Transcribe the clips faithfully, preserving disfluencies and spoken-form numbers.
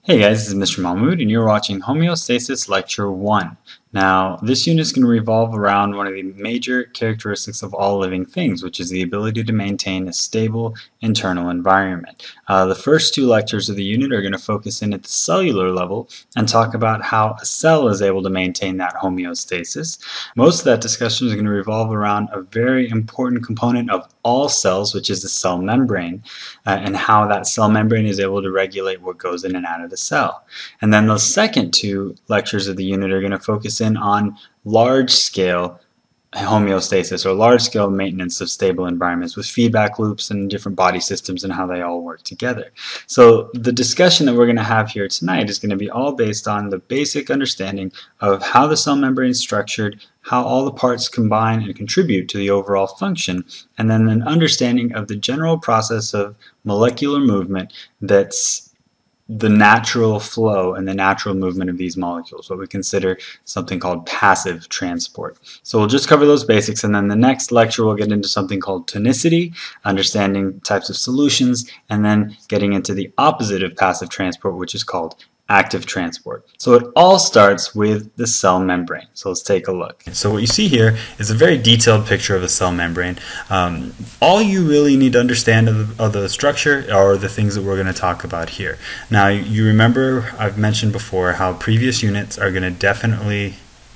Hey guys, this is Mister Mahmood and you're watching Homeostasis Lecture one. Now, this unit is going to revolve around one of the major characteristics of all living things, which is the ability to maintain a stable internal environment. Uh, the first two lectures of the unit are going to focus in at the cellular level and talk about how a cell is able to maintain that homeostasis. Most of that discussion is going to revolve around a very important component of all cells, which is the cell membrane, uh, and how that cell membrane is able to regulate what goes in and out of the cell. And then the second two lectures of the unit are going to focus in on large-scale homeostasis or large-scale maintenance of stable environments with feedback loops and different body systems and how they all work together. So the discussion that we're going to have here tonight is going to be all based on the basic understanding of how the cell membrane is structured, how all the parts combine and contribute to the overall function, and then an understanding of the general process of molecular movement that's the natural flow and the natural movement of these molecules, what we consider something called passive transport. So we'll just cover those basics, and then the next lecture we'll get into something called tonicity, understanding types of solutions, and then getting into the opposite of passive transport, which is called active transport. So it all starts with the cell membrane. So let's take a look. So what you see here is a very detailed picture of a cell membrane. Um, all you really need to understand of the, of the structure are the things that we're going to talk about here. Now you remember I've mentioned before how previous units are going to definitely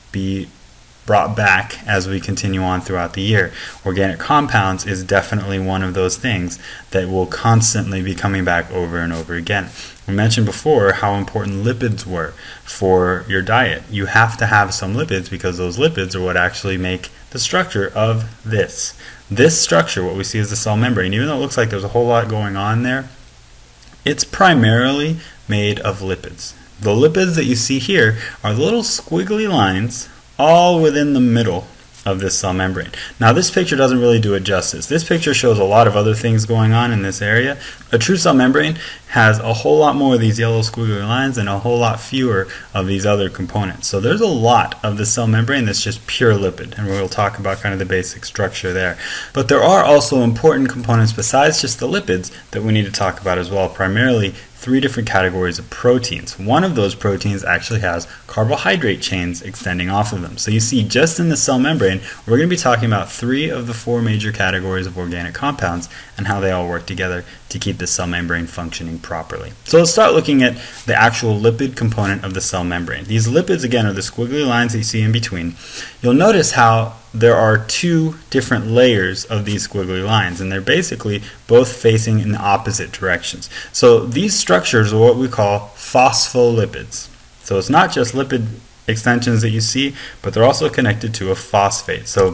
be brought back as we continue on throughout the year. Organic compounds is definitely one of those things that will constantly be coming back over and over again. We mentioned before how important lipids were for your diet. You have to have some lipids because those lipids are what actually make the structure of this. This structure, what we see as the cell membrane, even though it looks like there's a whole lot going on there, it's primarily made of lipids. The lipids that you see here are the little squiggly lines all within the middle of this cell membrane. Now this picture doesn't really do it justice. This picture shows a lot of other things going on in this area. A true cell membrane has a whole lot more of these yellow squiggly lines and a whole lot fewer of these other components. So there's a lot of the cell membrane that's just pure lipid, and we'll talk about kind of the basic structure there. But there are also important components besides just the lipids that we need to talk about as well, primarily three different categories of proteins. One of those proteins actually has carbohydrate chains extending off of them. So you see, just in the cell membrane, we're going to be talking about three of the four major categories of organic compounds and how they all work together to keep the cell membrane functioning properly. So let's start looking at the actual lipid component of the cell membrane. These lipids, again, are the squiggly lines that you see in between. You'll notice how there are two different layers of these squiggly lines, and they're basically both facing in opposite directions. So these structures are what we call phospholipids. So it's not just lipid extensions that you see, but they're also connected to a phosphate. So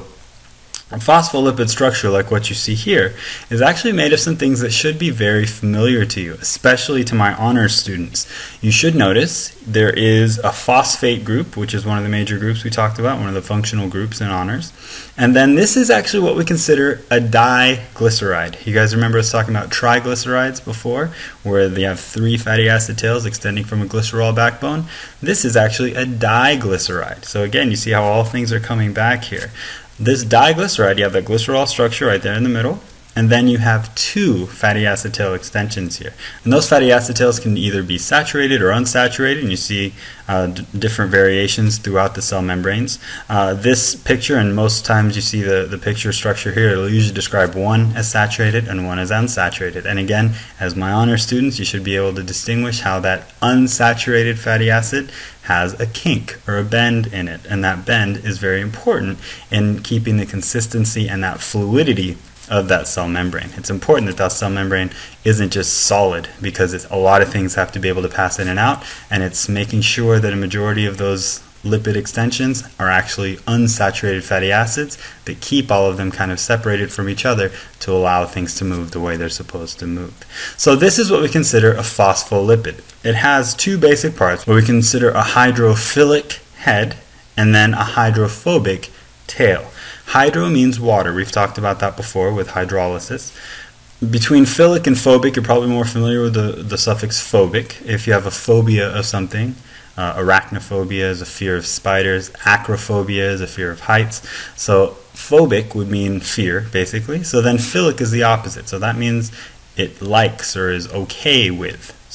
a phospholipid structure, like what you see here, is actually made of some things that should be very familiar to you, especially to my honors students. You should notice there is a phosphate group, which is one of the major groups we talked about, one of the functional groups in honors. And then this is actually what we consider a diglyceride. You guys remember us talking about triglycerides before, where they have three fatty acid tails extending from a glycerol backbone? This is actually a diglyceride. So again, you see how all things are coming back here. This diglyceride, you have the glycerol structure right there in the middle, and then you have two fatty acid tail extensions here. And those fatty acid tails can either be saturated or unsaturated, and you see uh, different variations throughout the cell membranes. Uh, this picture, and most times you see the, the picture structure here, it'll usually describe one as saturated and one as unsaturated. And again, as my honor students, you should be able to distinguish how that unsaturated fatty acid has a kink or a bend in it, and that bend is very important in keeping the consistency and that fluidity of that cell membrane. It's important that that cell membrane isn't just solid, because it's, a lot of things have to be able to pass in and out, and it's making sure that a majority of those lipid extensions are actually unsaturated fatty acids that keep all of them kind of separated from each other to allow things to move the way they're supposed to move. So this is what we consider a phospholipid. It has two basic parts, where we consider a hydrophilic head and then a hydrophobic tail. Hydro means water. We've talked about that before with hydrolysis. Between philic and phobic, you're probably more familiar with the, the suffix phobic. If you have a phobia of something, uh, arachnophobia is a fear of spiders, acrophobia is a fear of heights. So phobic would mean fear, basically. So then philic is the opposite. So that means it likes or is okay with.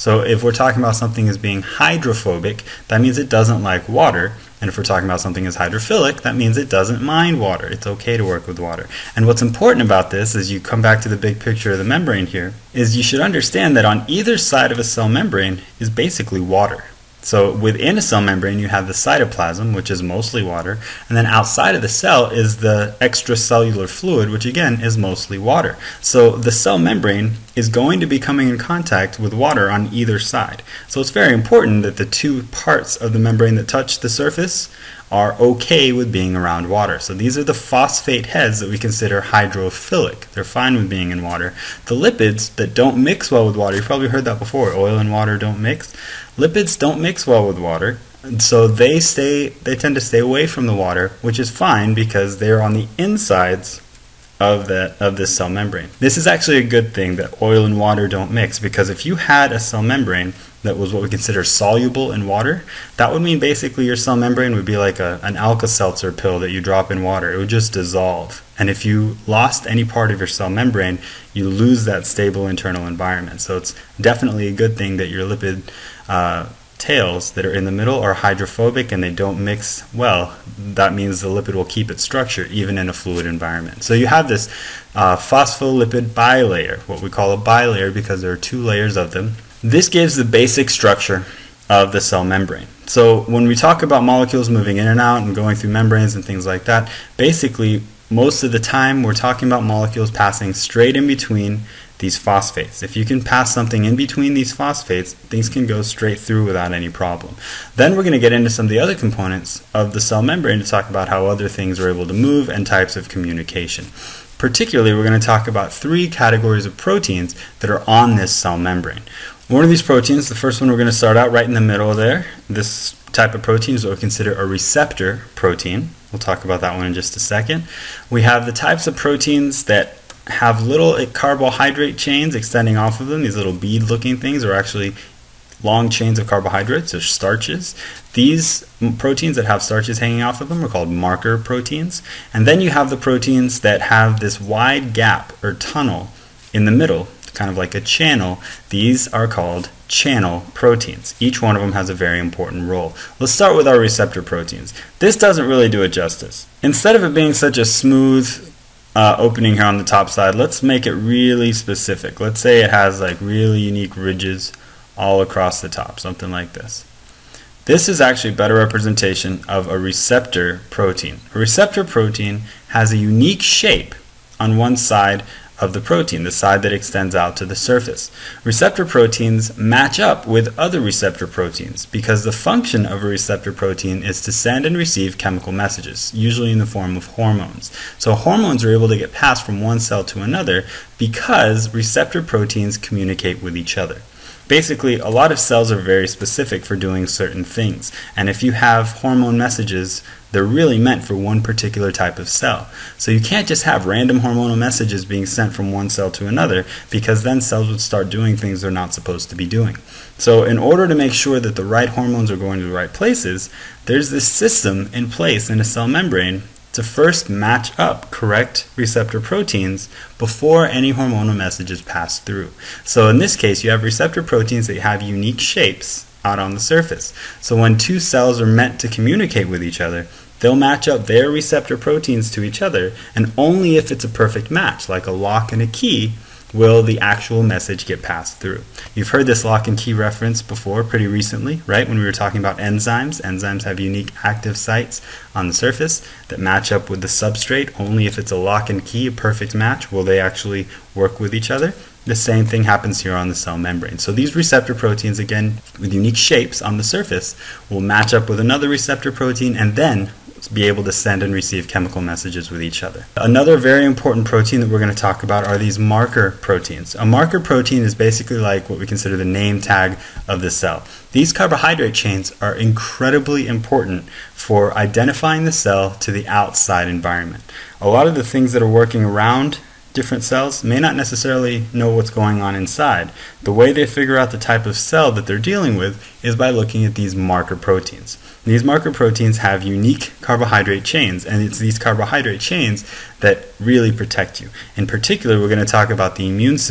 So if we're talking about something as being hydrophobic, that means it doesn't like water. And if we're talking about something as hydrophilic, that means it doesn't mind water. It's okay to work with water. And what's important about this, as you come back to the big picture of the membrane here, is you should understand that on either side of a cell membrane is basically water. So within a cell membrane you have the cytoplasm, which is mostly water, and then outside of the cell is the extracellular fluid, which again is mostly water. So the cell membrane is going to be coming in contact with water on either side. So it's very important that the two parts of the membrane that touch the surface are okay with being around water. So these are the phosphate heads that we consider hydrophilic. They're fine with being in water. The lipids that don't mix well with water, you've probably heard that before, oil and water don't mix. Lipids don't mix well with water, and so they stay they tend to stay away from the water, which is fine because they're on the insides of the of this cell membrane. This is actually a good thing that oil and water don't mix, because if you had a cell membrane that was what we consider soluble in water, that would mean basically your cell membrane would be like a, an Alka-Seltzer pill that you drop in water. It would just dissolve. And if you lost any part of your cell membrane, you lose that stable internal environment. So it's definitely a good thing that your lipid uh, tails that are in the middle are hydrophobic and they don't mix well. That means the lipid will keep its structure even in a fluid environment. So you have this uh, phospholipid bilayer, what we call a bilayer because there are two layers of them. This gives the basic structure of the cell membrane. So when we talk about molecules moving in and out and going through membranes and things like that, basically most of the time we're talking about molecules passing straight in between these phosphates. If you can pass something in between these phosphates, things can go straight through without any problem. Then we're going to get into some of the other components of the cell membrane to talk about how other things are able to move and types of communication. Particularly, we're going to talk about three categories of proteins that are on this cell membrane. One of these proteins, the first one we're going to start out right in the middle there. This type of protein is what we consider a receptor protein. We'll talk about that one in just a second. We have the types of proteins that have little carbohydrate chains extending off of them. These little bead-looking things are actually long chains of carbohydrates, or starches. These proteins that have starches hanging off of them are called marker proteins. And then you have the proteins that have this wide gap or tunnel in the middle, kind of like a channel. These are called channel proteins. Each one of them has a very important role. Let's start with our receptor proteins. This doesn't really do it justice. Instead of it being such a smooth uh, opening here on the top side, let's make it really specific. Let's say it has like really unique ridges all across the top, something like this. This is actually a better representation of a receptor protein. A receptor protein has a unique shape on one side of the protein, the side that extends out to the surface. Receptor proteins match up with other receptor proteins because the function of a receptor protein is to send and receive chemical messages, usually in the form of hormones. So hormones are able to get passed from one cell to another because receptor proteins communicate with each other. Basically, a lot of cells are very specific for doing certain things, and if you have hormone messages, they're really meant for one particular type of cell. So you can't just have random hormonal messages being sent from one cell to another, because then cells would start doing things they're not supposed to be doing. So in order to make sure that the right hormones are going to the right places, there's this system in place in a cell membrane to first match up correct receptor proteins before any hormonal messages pass through. So in this case, you have receptor proteins that have unique shapes out on the surface. So when two cells are meant to communicate with each other, they'll match up their receptor proteins to each other, and only if it's a perfect match, like a lock and a key, will the actual message get passed through. You've heard this lock and key reference before pretty recently, right? When we were talking about enzymes. Enzymes have unique active sites on the surface that match up with the substrate. Only if it's a lock and key, a perfect match, will they actually work with each other. The same thing happens here on the cell membrane. So these receptor proteins, again, with unique shapes on the surface, will match up with another receptor protein and then be able to send and receive chemical messages with each other. Another very important protein that we're going to talk about are these marker proteins. A marker protein is basically like what we consider the name tag of the cell. These carbohydrate chains are incredibly important for identifying the cell to the outside environment. A lot of the things that are working around different cells may not necessarily know what's going on inside. The way they figure out the type of cell that they're dealing with is by looking at these marker proteins. These marker proteins have unique carbohydrate chains, and it's these carbohydrate chains that really protect you. In particular, we're going to talk about the immune system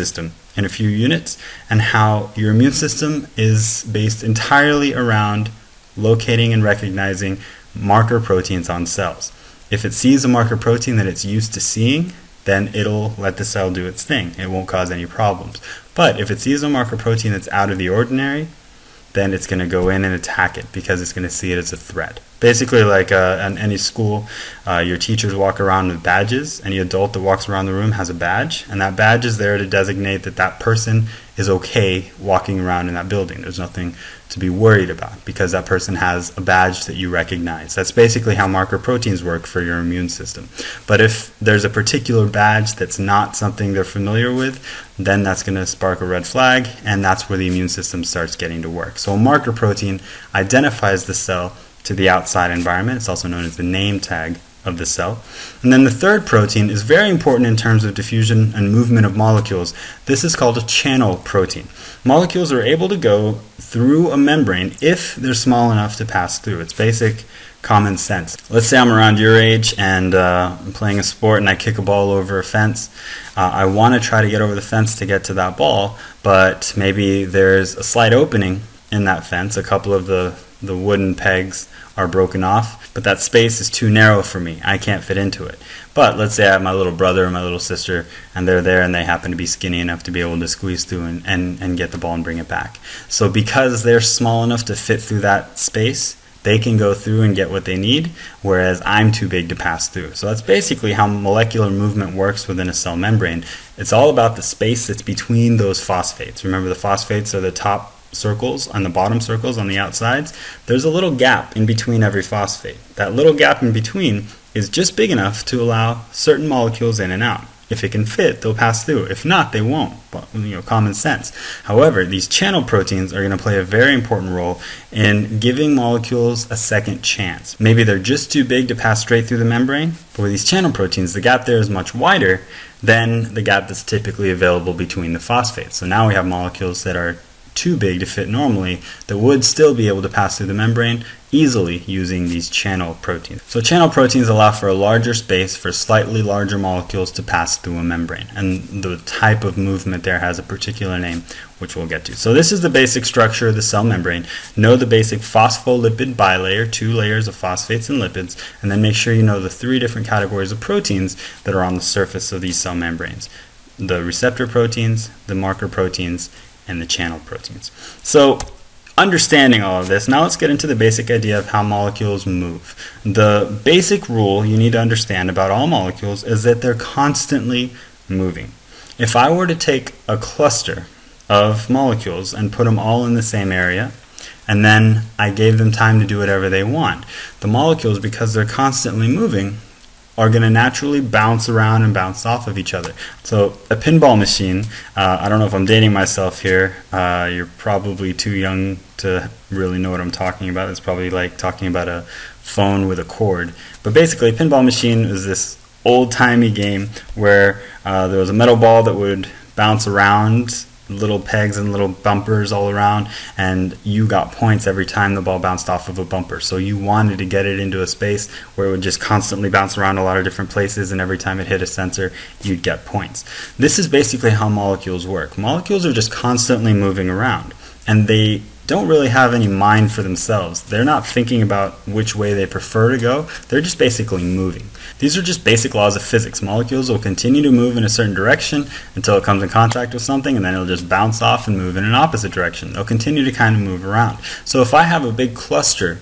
in a few units, and how your immune system is based entirely around locating and recognizing marker proteins on cells. If it sees a marker protein that it's used to seeing, then it'll let the cell do its thing. It won't cause any problems. But if it sees a marker protein that's out of the ordinary, then it's going to go in and attack it because it's going to see it as a threat. Basically, like uh, in any school, uh, your teachers walk around with badges. Any adult that walks around the room has a badge, and that badge is there to designate that that person is okay walking around in that building. There's nothing to be worried about because that person has a badge that you recognize. That's basically how marker proteins work for your immune system. But if there's a particular badge that's not something they're familiar with, then that's going to spark a red flag, and that's where the immune system starts getting to work. So a marker protein identifies the cell to the outside environment. It's also known as the name tag of the cell. And then the third protein is very important in terms of diffusion and movement of molecules. This is called a channel protein. Molecules are able to go through a membrane if they're small enough to pass through. It's basic common sense. Let's say I'm around your age and uh, I'm playing a sport and I kick a ball over a fence. Uh, I want to try to get over the fence to get to that ball, but maybe there's a slight opening in that fence. A couple of the, the wooden pegs are broken off, but that space is too narrow for me. I can't fit into it. But let's say I have my little brother or my little sister, and they're there and they happen to be skinny enough to be able to squeeze through and, and, and get the ball and bring it back. So because they're small enough to fit through that space, they can go through and get what they need, whereas I'm too big to pass through. So that's basically how molecular movement works within a cell membrane. It's all about the space that's between those phosphates. Remember, the phosphates are the top circles and the bottom circles on the outsides. There's a little gap in between every phosphate. That little gap in between is just big enough to allow certain molecules in and out. If it can fit, they'll pass through. If not, they won't. But, you know, common sense. However, these channel proteins are going to play a very important role in giving molecules a second chance. Maybe they're just too big to pass straight through the membrane, but with these channel proteins, the gap there is much wider than the gap that's typically available between the phosphates. So now we have molecules that are too big to fit normally that would still be able to pass through the membrane easily using these channel proteins. So channel proteins allow for a larger space for slightly larger molecules to pass through a membrane, and the type of movement there has a particular name which we'll get to. So this is the basic structure of the cell membrane. Know the basic phospholipid bilayer, two layers of phosphates and lipids, and then make sure you know the three different categories of proteins that are on the surface of these cell membranes: the receptor proteins, the marker proteins, and the channel proteins. So understanding all of this, now let's get into the basic idea of how molecules move. The basic rule you need to understand about all molecules is that they're constantly moving. If I were to take a cluster of molecules and put them all in the same area, and then I gave them time to do whatever they want, the molecules, because they're constantly moving, are going to naturally bounce around and bounce off of each other. So a pinball machine, uh, I don't know if I'm dating myself here, uh, you're probably too young to really know what I'm talking about. It's probably like talking about a phone with a cord. But basically a pinball machine is this old-timey game where uh, there was a metal ball that would bounce around, little pegs and little bumpers all around, and you got points every time the ball bounced off of a bumper. So you wanted to get it into a space where it would just constantly bounce around a lot of different places, and every time it hit a sensor you'd get points. This is basically how molecules work. Molecules are just constantly moving around, and they don't really have any mind for themselves. They're not thinking about which way they prefer to go. They're just basically moving. These are just basic laws of physics. Molecules will continue to move in a certain direction until it comes in contact with something, and then it'll just bounce off and move in an opposite direction. They'll continue to kind of move around. So if I have a big cluster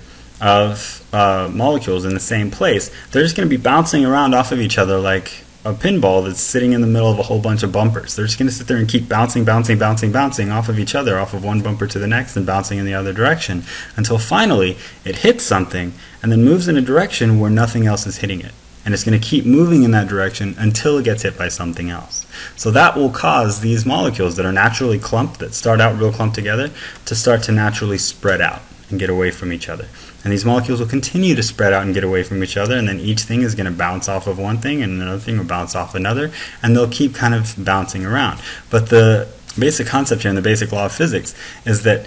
of uh, molecules in the same place, they're just going to be bouncing around off of each other like a pinball that's sitting in the middle of a whole bunch of bumpers. They're just going to sit there and keep bouncing, bouncing, bouncing, bouncing off of each other, off of one bumper to the next, and bouncing in the other direction, until finally it hits something and then moves in a direction where nothing else is hitting it. And it's going to keep moving in that direction until it gets hit by something else. So that will cause these molecules that are naturally clumped, that start out real clumped together, to start to naturally spread out and get away from each other. And these molecules will continue to spread out and get away from each other, and then each thing is going to bounce off of one thing, and another thing will bounce off another, and they'll keep kind of bouncing around. But the basic concept here, and the basic law of physics, is that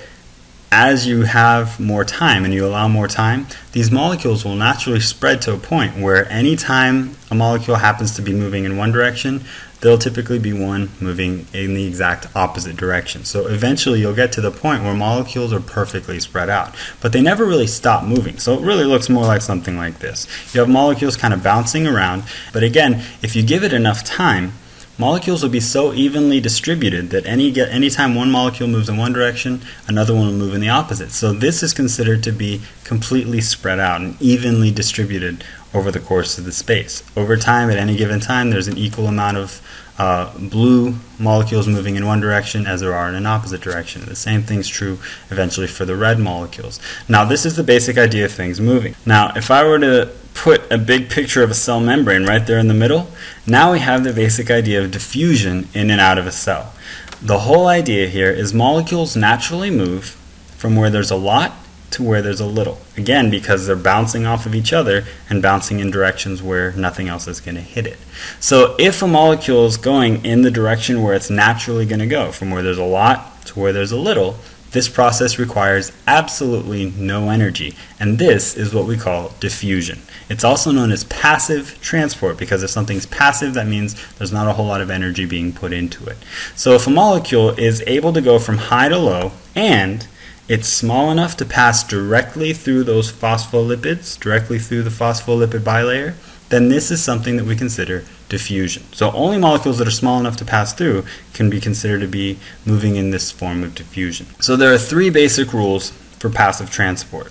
as you have more time and you allow more time, these molecules will naturally spread to a point where any time a molecule happens to be moving in one direction, there'll typically be one moving in the exact opposite direction. So eventually you'll get to the point where molecules are perfectly spread out, but they never really stop moving. So it really looks more like something like this. You have molecules kind of bouncing around, but again, if you give it enough time, molecules will be so evenly distributed that any anytime one molecule moves in one direction, another one will move in the opposite. So this is considered to be completely spread out and evenly distributed over the course of the space. Over time, at any given time, there's an equal amount of uh, blue molecules moving in one direction as there are in an opposite direction. The same thing's true eventually for the red molecules. Now, this is the basic idea of things moving. Now, if I were to put a big picture of a cell membrane right there in the middle, now we have the basic idea of diffusion in and out of a cell. The whole idea here is molecules naturally move from where there's a lot to where there's a little. Again, because they're bouncing off of each other and bouncing in directions where nothing else is going to hit it. So if a molecule is going in the direction where it's naturally going to go, from where there's a lot to where there's a little, this process requires absolutely no energy, and this is what we call diffusion. It's also known as passive transport, because if something's passive, that means there's not a whole lot of energy being put into it. So if a molecule is able to go from high to low, and it's small enough to pass directly through those phospholipids, directly through the phospholipid bilayer, then this is something that we consider diffusion. So only molecules that are small enough to pass through can be considered to be moving in this form of diffusion. So there are three basic rules for passive transport.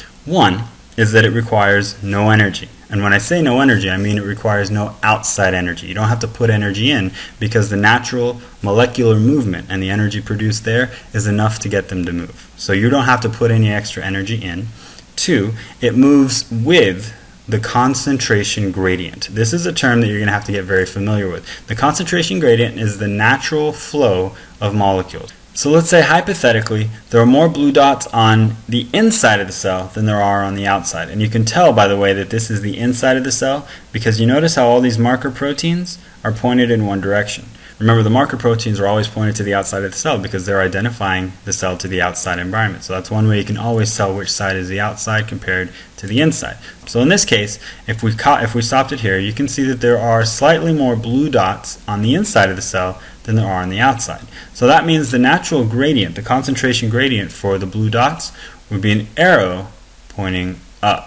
One is that it requires no energy. And when I say no energy, I mean it requires no outside energy. You don't have to put energy in, because the natural molecular movement and the energy produced there is enough to get them to move. So you don't have to put any extra energy in. Two, it moves with the concentration gradient. This is a term that you're going to have to get very familiar with. The concentration gradient is the natural flow of molecules. So let's say hypothetically there are more blue dots on the inside of the cell than there are on the outside. And you can tell, by the way, that this is the inside of the cell, because you notice how all these marker proteins are pointed in one direction. Remember, the marker proteins are always pointed to the outside of the cell because they're identifying the cell to the outside environment. So that's one way you can always tell which side is the outside compared to the inside. So in this case, if we, if we stopped it here, you can see that there are slightly more blue dots on the inside of the cell than there are on the outside. So that means the natural gradient, the concentration gradient for the blue dots, would be an arrow pointing up.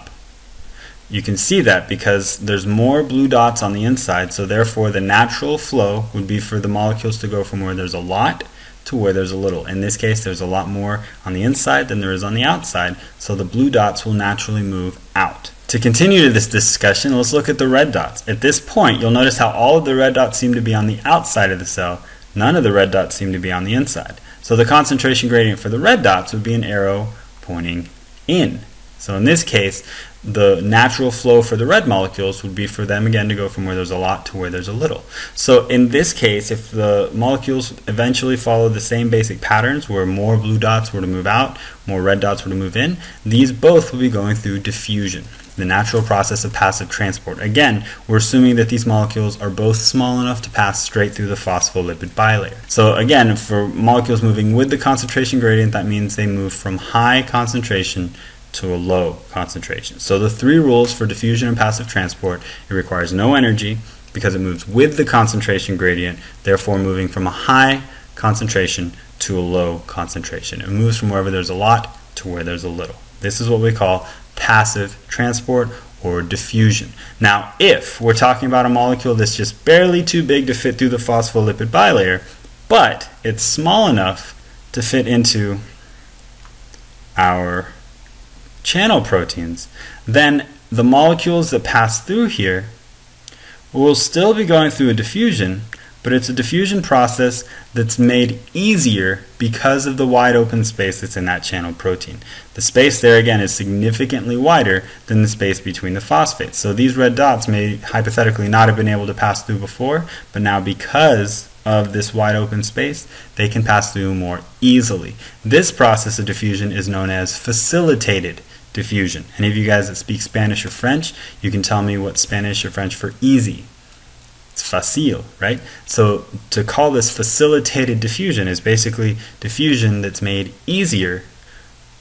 You can see that because there's more blue dots on the inside, so therefore the natural flow would be for the molecules to go from where there's a lot to where there's a little. In this case, there's a lot more on the inside than there is on the outside, so the blue dots will naturally move out. To continue this discussion, let's look at the red dots. At this point, you'll notice how all of the red dots seem to be on the outside of the cell. None of the red dots seem to be on the inside. So the concentration gradient for the red dots would be an arrow pointing in. So in this case, the natural flow for the red molecules would be for them again to go from where there's a lot to where there's a little. So in this case, if the molecules eventually follow the same basic patterns where more blue dots were to move out, more red dots were to move in, these both will be going through diffusion, the natural process of passive transport. Again, we're assuming that these molecules are both small enough to pass straight through the phospholipid bilayer. So again, for molecules moving with the concentration gradient, that means they move from high concentration to a low concentration. So the three rules for diffusion and passive transport: it requires no energy because it moves with the concentration gradient, therefore moving from a high concentration to a low concentration. It moves from wherever there's a lot to where there's a little. This is what we call passive transport or diffusion. Now, if we're talking about a molecule that's just barely too big to fit through the phospholipid bilayer, but it's small enough to fit into our channel proteins, then the molecules that pass through here will still be going through a diffusion, but it's a diffusion process that's made easier because of the wide open space that's in that channel protein. The space there again is significantly wider than the space between the phosphates. So these red dots may hypothetically not have been able to pass through before, but now because of this wide open space, they can pass through more easily. This process of diffusion is known as facilitated diffusion. Any of you guys that speak Spanish or French, you can tell me what Spanish or French for easy. It's facile, right? So to call this facilitated diffusion is basically diffusion that's made easier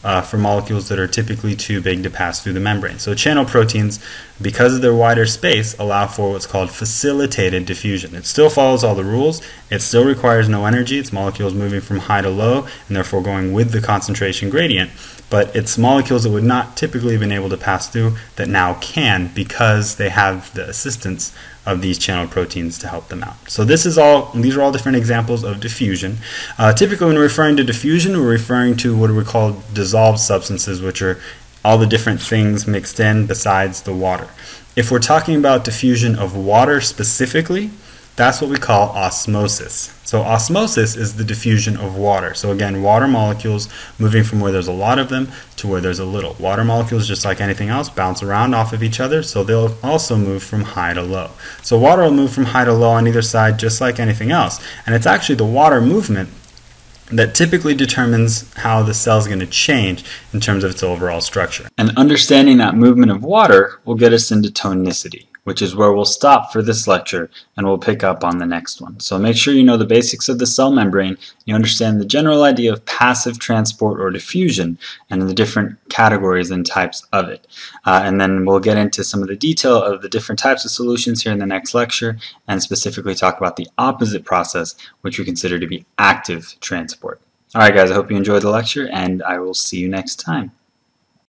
uh, for molecules that are typically too big to pass through the membrane. So channel proteins, because of their wider space, allow for what's called facilitated diffusion. It still follows all the rules. It still requires no energy. It's molecules moving from high to low and therefore going with the concentration gradient. But it's molecules that would not typically have been able to pass through that now can, because they have the assistance of these channel proteins to help them out. So this is all, these are all different examples of diffusion. Uh, typically when we're referring to diffusion, we're referring to what we call dissolved substances, which are all the different things mixed in besides the water. If we're talking about diffusion of water specifically, that's what we call osmosis. So osmosis is the diffusion of water. So again, water molecules moving from where there's a lot of them to where there's a little. Water molecules, just like anything else, bounce around off of each other, so they'll also move from high to low. So water will move from high to low on either side just like anything else. And it's actually the water movement that typically determines how the cell is going to change in terms of its overall structure. And understanding that movement of water will get us into tonicity, which is where we'll stop for this lecture and we'll pick up on the next one. So make sure you know the basics of the cell membrane, you understand the general idea of passive transport or diffusion and the different categories and types of it. Uh, and then we'll get into some of the detail of the different types of solutions here in the next lecture and specifically talk about the opposite process, which we consider to be active transport. Alright guys, I hope you enjoyed the lecture and I will see you next time.